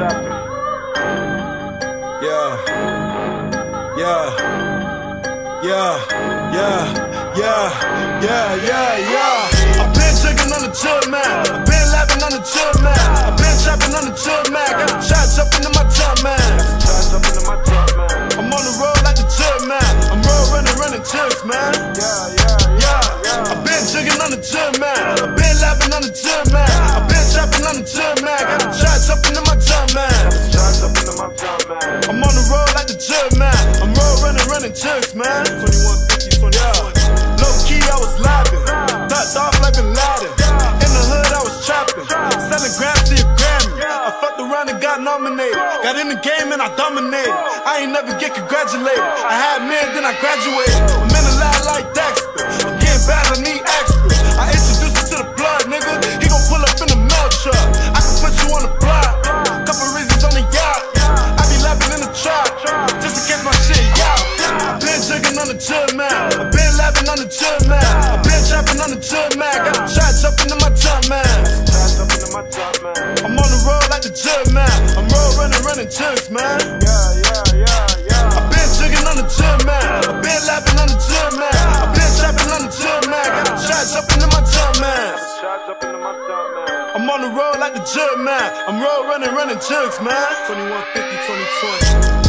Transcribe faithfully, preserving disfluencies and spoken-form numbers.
trapping. Yeah, yeah, yeah, yeah, yeah, yeah, yeah, yeah. I've been drinking on the chill, man. I've been laughing on the chill, man. I've been trapping on the chill, man. Got the traps up into my top, man. Traps up into my top, man. I'm on the road like the chill, man. I'm road running, running chills, man. Yeah, yeah, yeah, yeah. I've been drinking on the chill, man. I've been laughing on the chill, man. I've been trapping on the chill, man. Got the traps up into my top, man. Traps up into my top, man. I'm on the road like the chill, man. I'm road running, running chills, man. twenty-one fifty, twenty-one. Yeah. Low key, I was lapping. Ducked off like Bin Laden. In the hood, I was trapping. Selling grams to your Grammy. I fucked around and got nominated. Got in the game and I dominated. I ain't never get congratulated. I had men, then I graduated. I'm in the lab like Dexter. I'm getting bad, I need extras. I introduced you to the blood, nigga. He gon' pull up in the mail truck. I can put you on the block. Couple reasons on the yacht. I be lapping in the trap. Just in case my shit yacht. I been drinking on the chill, man. I been laughing on the chill, man. I been trapping on the chill, man. Got the traps up into my top, man. Traps up into my top, man. I'm on the road like the chill, man. I'm road running, running chills, man. Yeah, yeah, yeah, yeah. I been drinking on the chill, man. I been laughing on the chill, man. I been trapping on the chill, man. Got the traps up into my top, man. Traps up into my top, man. I'm on the road like the chill, man. I'm road running, running chills, man. twenty-one fifty, twenty twenty.